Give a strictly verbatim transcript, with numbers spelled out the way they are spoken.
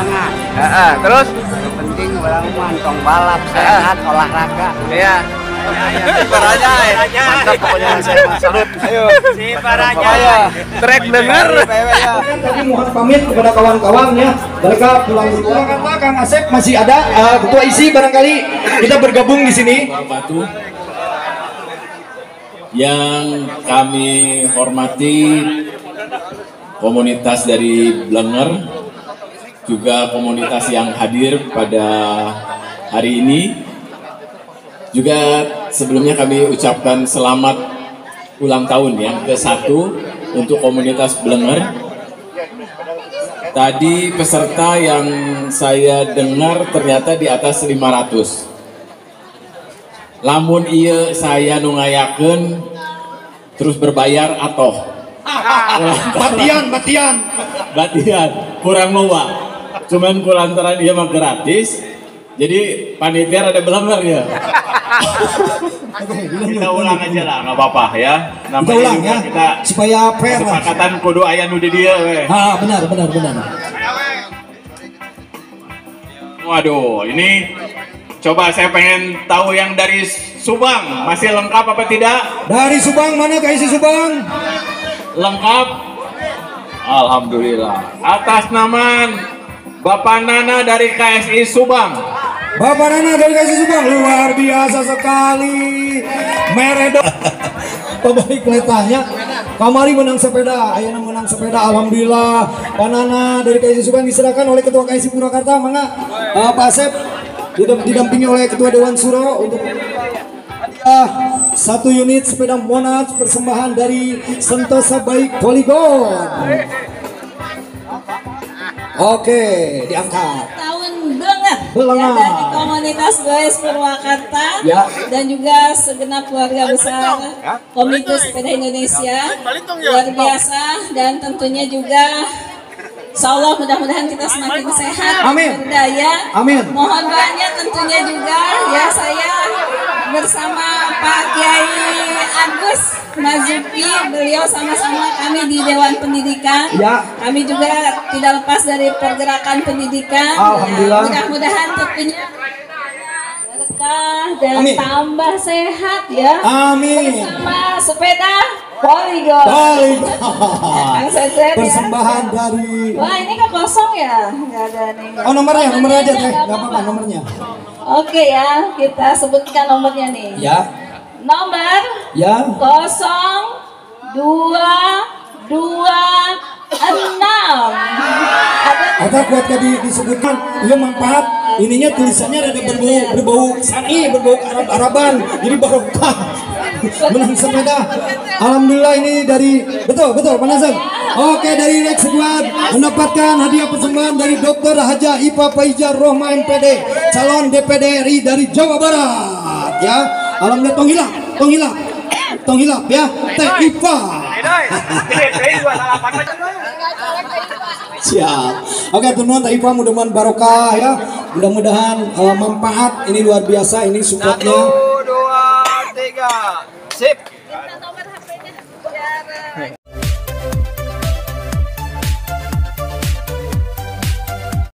semangat. Heeh, terus Yang penting orang mantong balap, sehat, olahraga. ya. Si Parajai. Mantap pokoknya saya salut. Ayo. Si Parajai. Trek denger. Tadi mohon pamit kepada kawan-kawan ya. Mereka pulang dulu. Kata Kang Asep masih ada uh, ketua isi barangkali kita bergabung di sini. Batu yang kami hormati komunitas dari Blenger, juga komunitas yang hadir pada hari ini. Juga sebelumnya kami ucapkan selamat ulang tahun yang ke satu untuk komunitas Blenger. Tadi peserta yang saya dengar ternyata di atas lima ratus. Lamun iya saya nungayakeun terus berbayar atau Batian, batian. batian kurang loba. Cuman kulantaran dia mah gratis. Jadi panitia ada Blenger ya. Kita ulang aja lah, nggak apa-apa ya. Kita ulang ya, Kita supaya fair. kesepakatan kudu aya nu di dieu we. Ah, benar, benar, benar. Waduh, ini coba saya pengen tahu yang dari Subang masih lengkap apa tidak? Dari Subang mana K S I Subang? Lengkap. Alhamdulillah. Atas nama Bapak Nana dari K S I Subang. Bapak Nana dari K S I Subang luar biasa sekali. Meredo. Pemilik keretanya kamari menang sepeda, ayana menang sepeda, alhamdulillah. Pak Nana dari K S I Subang diserahkan oleh Ketua K S I Purwakarta, mangga uh, Pak Asep didampingi oleh Ketua Dewan Suro untuk uh, satu unit sepeda Monas persembahan dari Sentosa Baik Polygon. Oke, diangkat. Tahun banget Belengar. ya, dari komunitas Goes Purwakarta Ya. dan juga segenap keluarga besar Komite Sepeda Indonesia luar biasa, dan tentunya juga Insya Allah mudah-mudahan kita semakin sehat, Amin. berdaya. Amin. Mohon doanya tentunya juga ya, saya bersama Pak Kiai Agus Mazuki, beliau sama-sama kami di Dewan Pendidikan. Ya. Kami juga tidak lepas dari pergerakan pendidikan. Alhamdulillah. Ya, mudah-mudahan tentunya berkah dan Amin. tambah sehat ya. Amin. Bersama sepeda Polygon. Polygon. Kang Cecep ya. Persembahan dari. Wah, ini kok kosong ya? Nggak ada nih. Oh, nomornya, nomor aja teh, Nggak nggak apa-apa nomornya. Oke ya, kita sebutkan nomornya nih. Ya, Nomor ya. kosong dua dua enam. Ada Atau kuat tadi disebutkan, iya manfaat. Ininya tulisannya ada berbau berbau syar'i, berbau Arab-Araban. Jadi barokah. Menang sepeda. Alhamdulillah ini dari betul betul Pak Nazar. Oke, dari Lex Squad mendapatkan hadiah persembahan dari Dokter Haja Ipa Faijar Rohma M P D, calon D P D R I dari Jawa Barat. Ya, alhamdulillah tong hilap, tong hilap, tong hilap ya, Teh Ipa. Siap. Oke, teman-teman, Teh Ipa mudah-mudahan barokah ya, mudah-mudahan uh, manfaat. Ini luar biasa, ini supportnya. Satu, dua, tiga, sip.